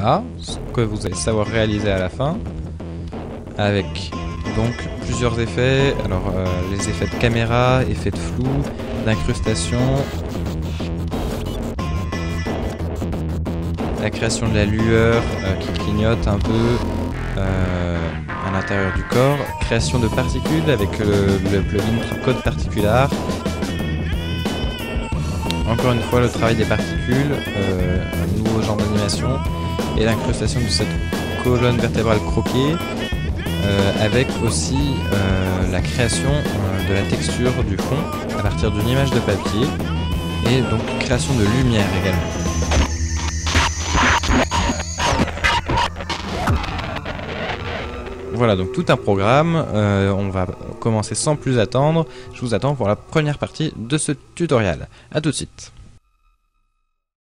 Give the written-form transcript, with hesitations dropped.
Voilà, ce que vous allez savoir réaliser à la fin. Avec donc plusieurs effets. Alors les effets de caméra, effets de flou, d'incrustation, la création de la lueur qui clignote un peu à l'intérieur du corps, création de particules avec le plugin Code Particular. Encore une fois le travail des particules, un nouveau genre d'animation et l'incrustation de cette colonne vertébrale croquée avec aussi la création de la texture du fond à partir d'une image de papier et donc création de lumière également. Voilà donc tout un programme, on va commencer sans plus attendre, je vous attends pour la première partie de ce tutoriel. A tout de suite.